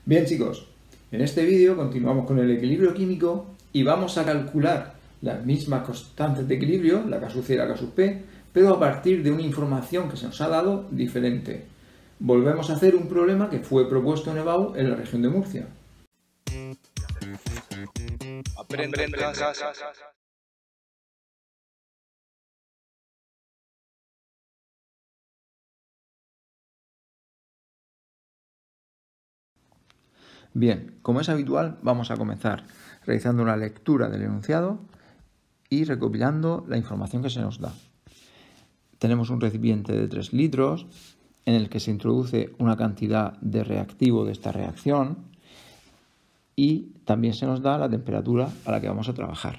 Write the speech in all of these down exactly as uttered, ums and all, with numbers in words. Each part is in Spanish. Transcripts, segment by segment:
Bien chicos, en este vídeo continuamos con el equilibrio químico y vamos a calcular las mismas constantes de equilibrio, la K sub C y la K sub P, pero a partir de una información que se nos ha dado diferente. Volvemos a hacer un problema que fue propuesto en EBAU en la región de Murcia. Aprende en casa. Bien, como es habitual, vamos a comenzar realizando una lectura del enunciado y recopilando la información que se nos da. Tenemos un recipiente de tres litros en el que se introduce una cantidad de reactivo de esta reacción y también se nos da la temperatura a la que vamos a trabajar.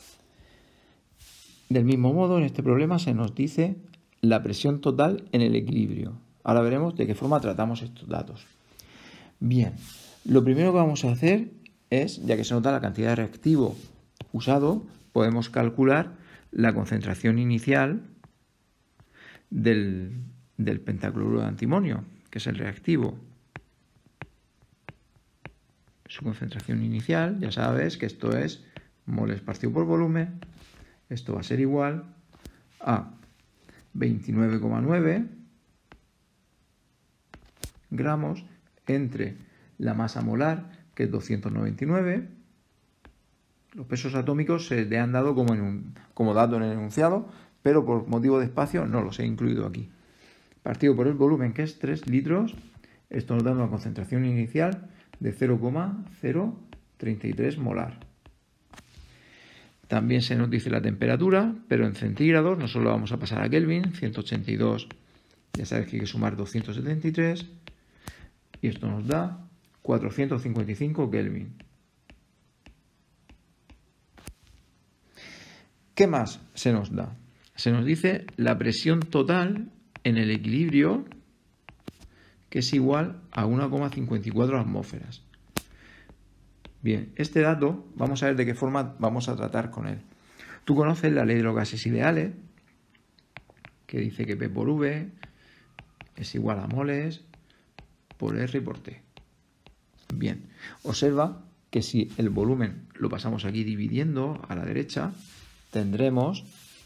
Del mismo modo, en este problema se nos dice la presión total en el equilibrio. Ahora veremos de qué forma tratamos estos datos. Bien, lo primero que vamos a hacer es, ya que se nos da la cantidad de reactivo usado, podemos calcular la concentración inicial del, del pentacloruro de antimonio, que es el reactivo. Su concentración inicial, ya sabes que esto es moles partido por volumen. Esto va a ser igual a veintinueve coma nueve gramos entre la masa molar, que es doscientos noventa y nueve. Los pesos atómicos se le han dado como, en un, como dato en el enunciado, pero por motivo de espacio no los he incluido aquí. Partido por el volumen, que es tres litros, esto nos da una concentración inicial de cero coma cero treinta y tres molar. También se nos dice la temperatura, pero en centígrados, no solo vamos a pasar a Kelvin, ciento ochenta y dos, ya sabes que hay que sumar doscientos setenta y tres, y esto nos da cuatrocientos cincuenta y cinco Kelvin. ¿Qué más se nos da? Se nos dice la presión total en el equilibrio, que es igual a uno coma cincuenta y cuatro atmósferas. Bien, este dato vamos a ver de qué forma vamos a tratar con él. Tú conoces la ley de los gases ideales, que dice que P por V es igual a moles por R por T. Bien, observa que si el volumen lo pasamos aquí dividiendo a la derecha, tendremos,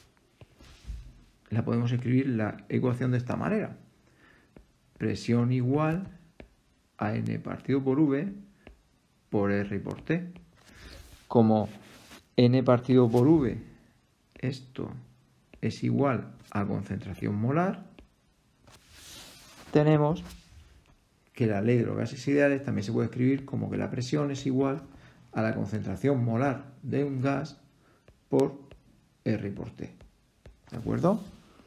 la podemos escribir la ecuación de esta manera. Presión igual a N partido por V por R por T. Como N partido por V, esto es igual a concentración molar, tenemos que la ley de los gases ideales también se puede escribir como que la presión es igual a la concentración molar de un gas por R por T. ¿De acuerdo?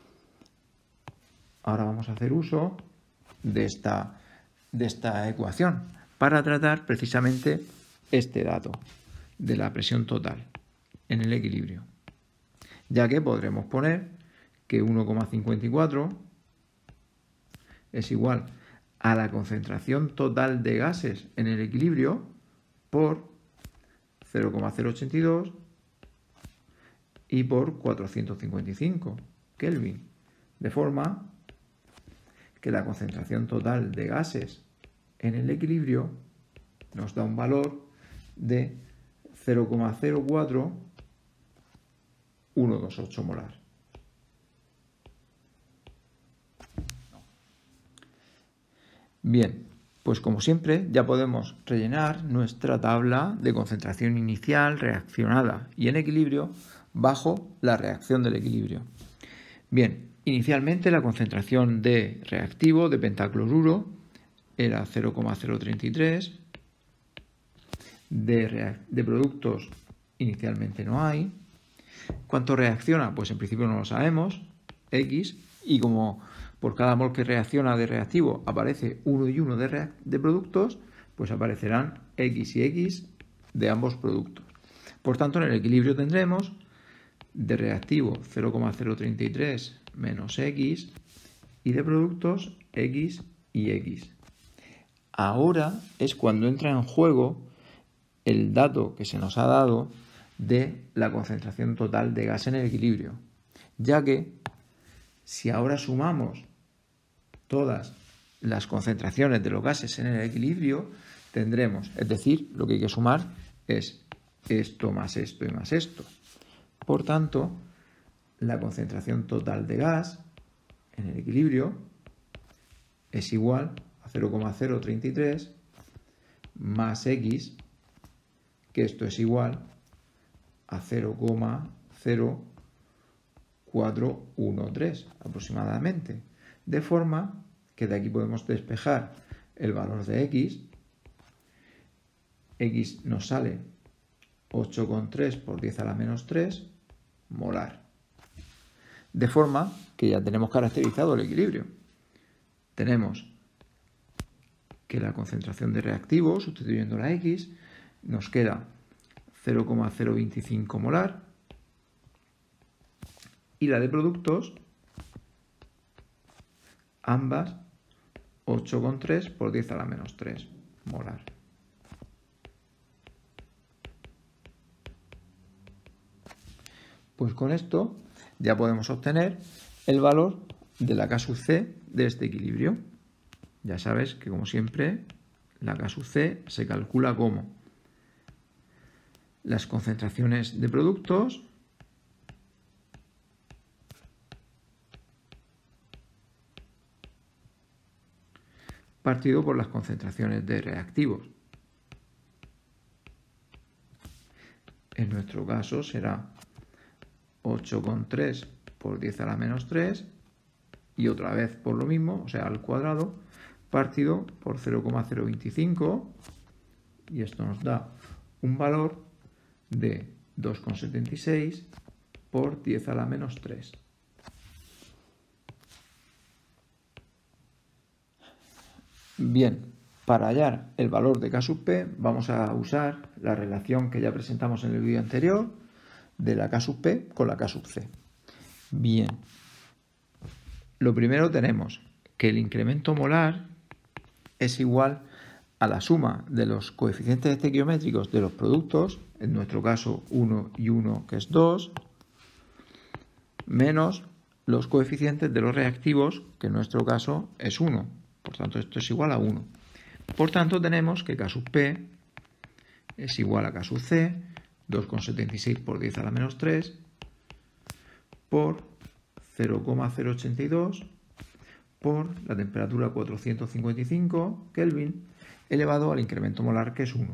Ahora vamos a hacer uso de esta, de esta ecuación para tratar precisamente este dato de la presión total en el equilibrio, ya que podremos poner que uno coma cincuenta y cuatro es igual a la concentración total de gases en el equilibrio por cero coma cero ochenta y dos y por cuatrocientos cincuenta y cinco Kelvin, de forma que la concentración total de gases en el equilibrio nos da un valor de cero coma cero cuatro uno dos ocho molar. Bien, pues como siempre ya podemos rellenar nuestra tabla de concentración inicial, reaccionada y en equilibrio bajo la reacción del equilibrio. Bien, inicialmente la concentración de reactivo de pentacloruro era cero coma cero treinta y tres, de, de productos inicialmente no hay. ¿Cuánto reacciona? Pues en principio no lo sabemos, X, y como por cada mol que reacciona de reactivo aparece uno y uno de, de productos, pues aparecerán X y X de ambos productos. Por tanto, en el equilibrio tendremos de reactivo cero coma cero treinta y tres menos X y de productos X y X. Ahora es cuando entra en juego el dato que se nos ha dado de la concentración total de gas en el equilibrio, ya que si ahora sumamos todas las concentraciones de los gases en el equilibrio, tendremos, es decir, lo que hay que sumar es esto más esto y más esto. Por tanto, la concentración total de gas en el equilibrio es igual a cero coma cero treinta y tres más X, que esto es igual a cero coma cero cuatro uno tres aproximadamente. De forma que de aquí podemos despejar el valor de X. X nos sale ocho coma tres por diez a la menos tres molar. De forma que ya tenemos caracterizado el equilibrio. Tenemos que la concentración de reactivos, sustituyendo la X, nos queda cero coma cero veinticinco molar y la de productos, ambas, ocho coma tres por diez a la menos tres molar. Pues con esto ya podemos obtener el valor de la K sub C de este equilibrio. Ya sabes que, como siempre, la K sub C se calcula como las concentraciones de productos partido por las concentraciones de reactivos. En nuestro caso será ocho coma tres por diez a la menos tres y otra vez por lo mismo, o sea, al cuadrado, partido por cero coma cero veinticinco, y esto nos da un valor de dos coma setenta y seis por diez a la menos tres. Bien, para hallar el valor de K sub P vamos a usar la relación que ya presentamos en el vídeo anterior de la K sub P con la K sub C. Bien, lo primero tenemos que el incremento molar es igual a la suma de los coeficientes estequiométricos de los productos, en nuestro caso uno y uno, que es dos, menos los coeficientes de los reactivos, que en nuestro caso es uno. Por tanto, esto es igual a uno. Por tanto, tenemos que K sub P es igual a K sub C, dos coma setenta y seis por diez a la menos tres, por cero coma cero ochenta y dos por la temperatura cuatrocientos cincuenta y cinco Kelvin elevado al incremento molar, que es uno.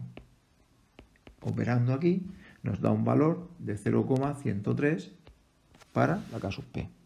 Operando aquí nos da un valor de cero coma ciento tres para la K sub P.